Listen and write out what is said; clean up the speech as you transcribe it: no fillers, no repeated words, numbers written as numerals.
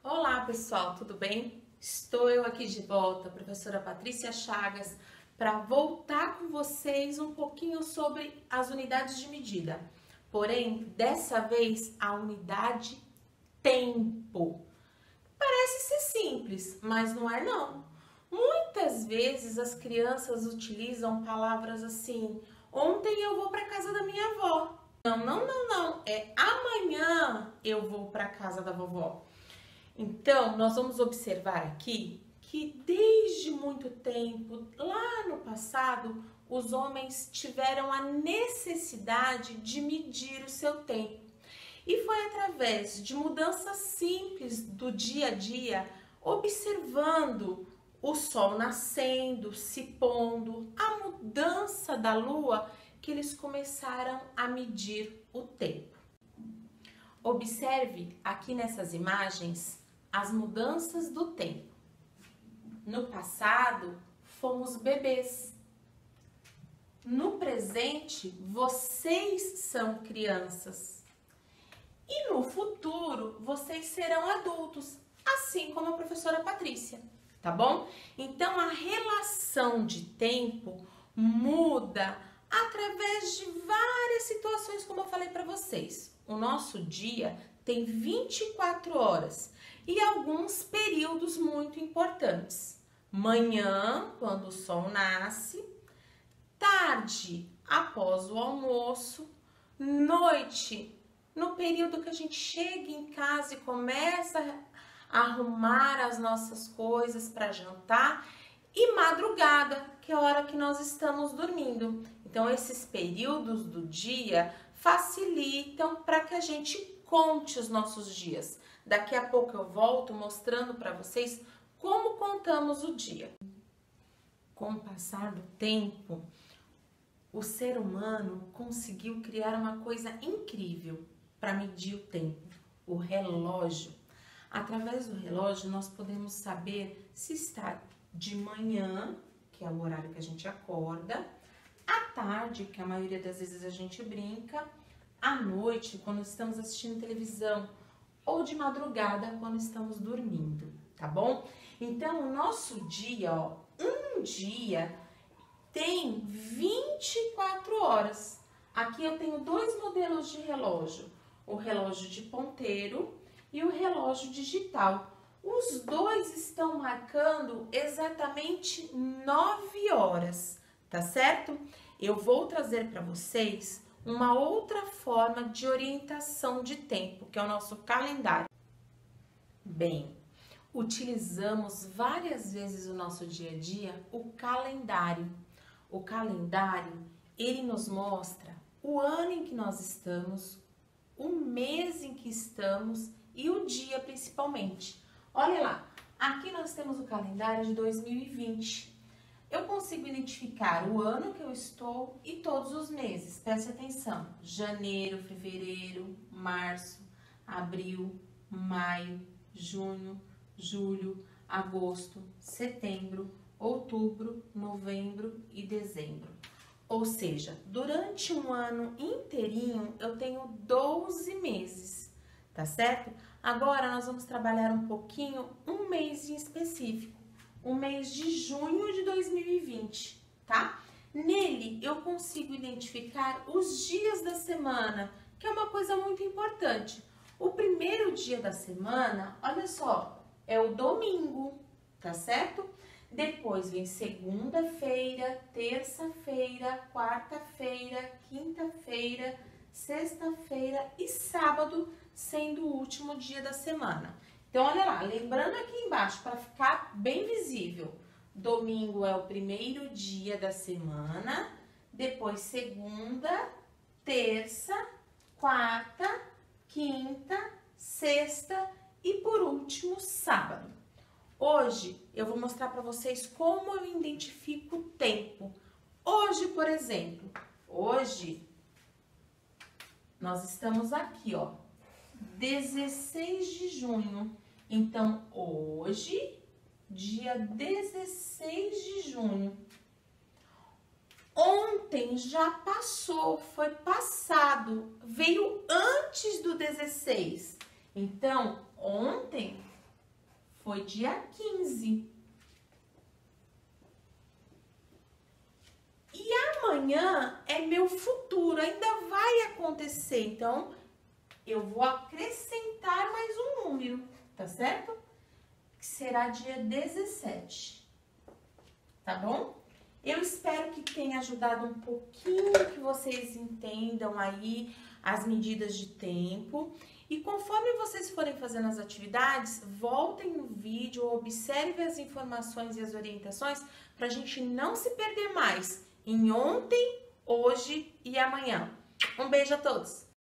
Olá pessoal, tudo bem? Estou eu aqui de volta, professora Patrícia Chagas, para voltar com vocês um pouquinho sobre as unidades de medida. Porém, dessa vez a unidade tempo. Parece ser simples, mas não é não. Muitas vezes as crianças utilizam palavras assim: ontem eu vou para casa da minha avó. Não, é amanhã eu vou para casa da vovó. Então, nós vamos observar aqui que desde muito tempo, lá no passado, os homens tiveram a necessidade de medir o seu tempo. E foi através de mudanças simples do dia a dia, observando o sol nascendo, se pondo, a mudança da lua, que eles começaram a medir o tempo. Observe aqui nessas imagens as mudanças do tempo. No passado, fomos bebês. No presente, vocês são crianças. E no futuro, vocês serão adultos, assim como a professora Patrícia, tá bom? Então, a relação de tempo muda através de várias situações, como eu falei para vocês. O nosso dia tem 24 horas e alguns períodos muito importantes. Manhã, quando o sol nasce, tarde, após o almoço, noite, no período que a gente chega em casa e começa a arrumar as nossas coisas para jantar, e madrugada, que é a hora que nós estamos dormindo. Então, esses períodos do dia facilitam para que a gente conte os nossos dias. Daqui a pouco eu volto mostrando para vocês como contamos o dia. Com o passar do tempo, o ser humano conseguiu criar uma coisa incrível para medir o tempo, o relógio. Através do relógio, nós podemos saber se está de manhã, que é o horário que a gente acorda, à tarde, que a maioria das vezes a gente brinca, à noite, quando estamos assistindo televisão, ou de madrugada, quando estamos dormindo, tá bom? Então, o nosso dia, ó, um dia tem 24 horas. Aqui eu tenho dois modelos de relógio, o relógio de ponteiro e o relógio digital. Os dois estão marcando exatamente 9 horas, tá certo? Eu vou trazer para vocês uma outra forma de orientação de tempo, que é o nosso calendário. Bem, utilizamos várias vezes no nosso dia a dia o calendário. O calendário, ele nos mostra o ano em que nós estamos, o mês em que estamos e o dia principalmente. Olha lá, aqui nós temos o calendário de 2020. Eu consigo identificar o ano que eu estou e todos os meses. Preste atenção: janeiro, fevereiro, março, abril, maio, junho, julho, agosto, setembro, outubro, novembro e dezembro. Ou seja, durante um ano inteirinho eu tenho 12 meses, tá certo? Agora nós vamos trabalhar um pouquinho um mês em específico, o mês de junho de 2020, tá? Nele eu consigo identificar os dias da semana, que é uma coisa muito importante. O primeiro dia da semana, olha só, é o domingo, tá certo? Depois vem segunda-feira, terça-feira, quarta-feira, quinta-feira, sexta-feira e sábado, sendo o último dia da semana. Então, olha lá, lembrando aqui embaixo, para ficar bem visível, domingo é o primeiro dia da semana, depois segunda, terça, quarta, quinta, sexta e por último, sábado. Hoje, eu vou mostrar para vocês como eu identifico o tempo. Hoje, por exemplo, hoje nós estamos aqui, ó, 16 de junho. Então, hoje, dia 16 de junho. Ontem já passou, foi passado, veio antes do 16. Então, ontem Foi dia 15. E amanhã é meu futuro, ainda vai acontecer. Então, eu vou acrescentar mais um número, tá certo? Que será dia 17. Tá bom? Eu espero que tenha ajudado um pouquinho, que vocês entendam aí as medidas de tempo. E conforme vocês forem fazendo as atividades, voltem no vídeo, observem as informações e as orientações para a gente não se perder mais em ontem, hoje e amanhã. Um beijo a todos!